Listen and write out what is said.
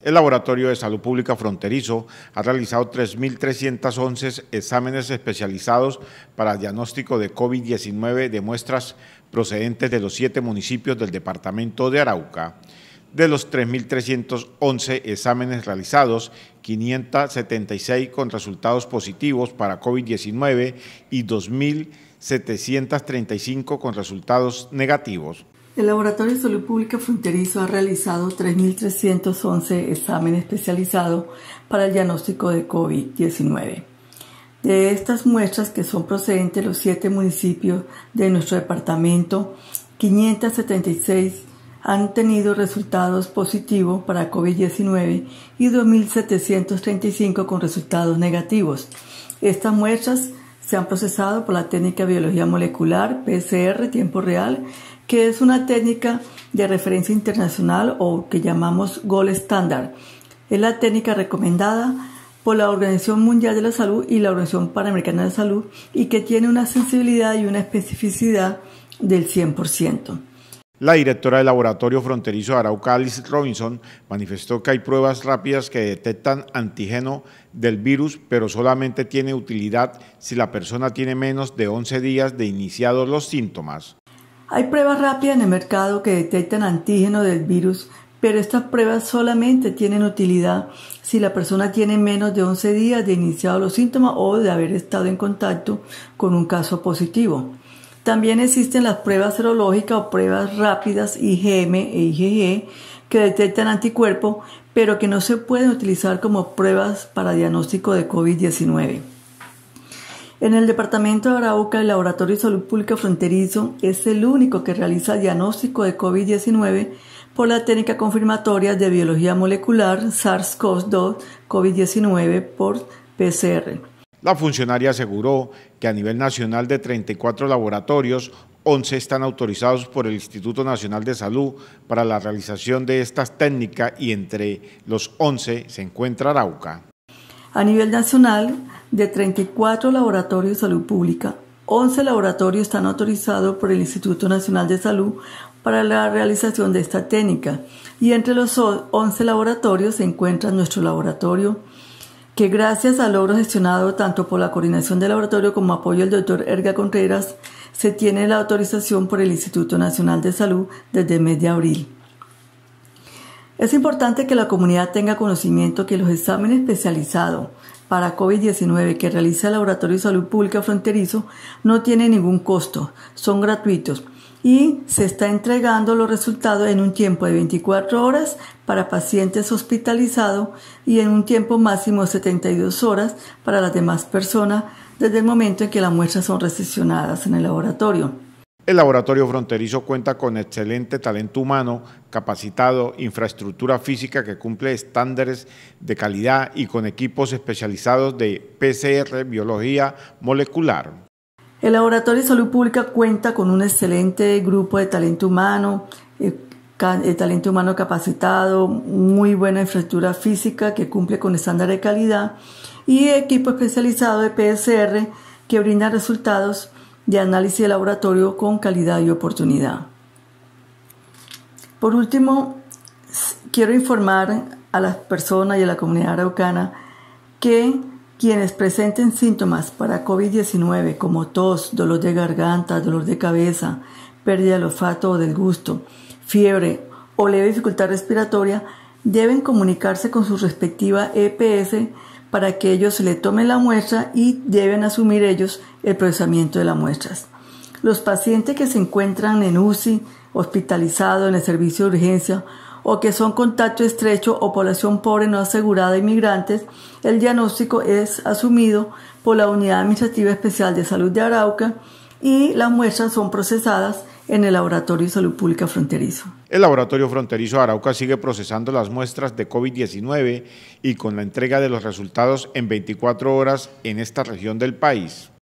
El Laboratorio de Salud Pública Fronterizo ha realizado 3.311 exámenes especializados para diagnóstico de COVID-19 de muestras procedentes de los 7 municipios del departamento de Arauca. De los 3.311 exámenes realizados, 576 con resultados positivos para COVID-19 y 2.735 con resultados negativos. El Laboratorio de Salud Pública Fronterizo ha realizado 3.311 exámenes especializados para el diagnóstico de COVID-19. De estas muestras, que son procedentes de los 7 municipios de nuestro departamento, 576 han tenido resultados positivos para COVID-19 y 2.735 con resultados negativos. Estas muestras se han procesado por la técnica de biología molecular, PCR, tiempo real, que es una técnica de referencia internacional o que llamamos Gold Standard. Es la técnica recomendada por la Organización Mundial de la Salud y la Organización Panamericana de Salud y que tiene una sensibilidad y una especificidad del 100%. La directora del Laboratorio Fronterizo de Arauca, Alice Robinson, manifestó que hay pruebas rápidas que detectan antígeno del virus, pero solamente tiene utilidad si la persona tiene menos de 11 días de iniciados los síntomas. Hay pruebas rápidas en el mercado que detectan antígeno del virus, pero estas pruebas solamente tienen utilidad si la persona tiene menos de 11 días de iniciados los síntomas o de haber estado en contacto con un caso positivo. También existen las pruebas serológicas o pruebas rápidas IgM e IgG que detectan anticuerpos, pero que no se pueden utilizar como pruebas para diagnóstico de COVID-19. En el departamento de Arauca, el Laboratorio de Salud Pública Fronterizo es el único que realiza diagnóstico de COVID-19 por la técnica confirmatoria de biología molecular SARS-CoV-2 COVID-19 por PCR. La funcionaria aseguró que a nivel nacional de 34 laboratorios, 11 están autorizados por el Instituto Nacional de Salud para la realización de estas técnicas y entre los 11 se encuentra Arauca. A nivel nacional, de 34 laboratorios de salud pública, 11 laboratorios están autorizados por el Instituto Nacional de Salud para la realización de esta técnica y entre los 11 laboratorios se encuentra nuestro laboratorio, que gracias al logro gestionado tanto por la coordinación del laboratorio como apoyo del doctor Erga Contreras, se tiene la autorización por el Instituto Nacional de Salud desde el mes de abril. Es importante que la comunidad tenga conocimiento que los exámenes especializados para COVID-19 que realiza el Laboratorio de Salud Pública Fronterizo no tienen ningún costo, son gratuitos y se está entregando los resultados en un tiempo de 24 horas para pacientes hospitalizados y en un tiempo máximo de 72 horas para las demás personas desde el momento en que las muestras son recepcionadas en el laboratorio. El Laboratorio Fronterizo cuenta con excelente talento humano, capacitado, infraestructura física que cumple estándares de calidad y con equipos especializados de PCR, biología molecular. El Laboratorio de Salud Pública cuenta con un excelente grupo de talento humano capacitado, muy buena infraestructura física que cumple con estándares de calidad y equipo especializado de PCR que brinda resultados de análisis de laboratorio con calidad y oportunidad. Por último, quiero informar a las personas y a la comunidad araucana que quienes presenten síntomas para COVID-19 como tos, dolor de garganta, dolor de cabeza, pérdida del olfato o del gusto, fiebre o leve dificultad respiratoria, deben comunicarse con su respectiva EPS para que ellos le tomen la muestra y deben asumir ellos el procesamiento de las muestras. Los pacientes que se encuentran en UCI, hospitalizados en el servicio de urgencia o que son contacto estrecho o población pobre no asegurada e inmigrantes, el diagnóstico es asumido por la Unidad Administrativa Especial de Salud de Arauca y las muestras son procesadas en el Laboratorio de Salud Pública Fronterizo. El Laboratorio Fronterizo de Arauca sigue procesando las muestras de COVID-19 y con la entrega de los resultados en 24 horas en esta región del país.